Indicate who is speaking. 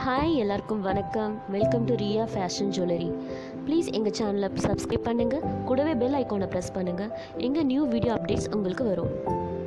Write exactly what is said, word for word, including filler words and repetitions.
Speaker 1: Hi எல்லாருக்கும் வணக்கம். Welcome to Riya fashion jewellery. Please எங்கள் சேனலை சப்ஸ்கிரைப் பண்ணுங்கள், கூடவே பெல் ஐக்கானை ப்ரெஸ் பண்ணுங்கள். எங்கள் நியூ வீடியோ அப்டேட்ஸ் உங்களுக்கு வரும்.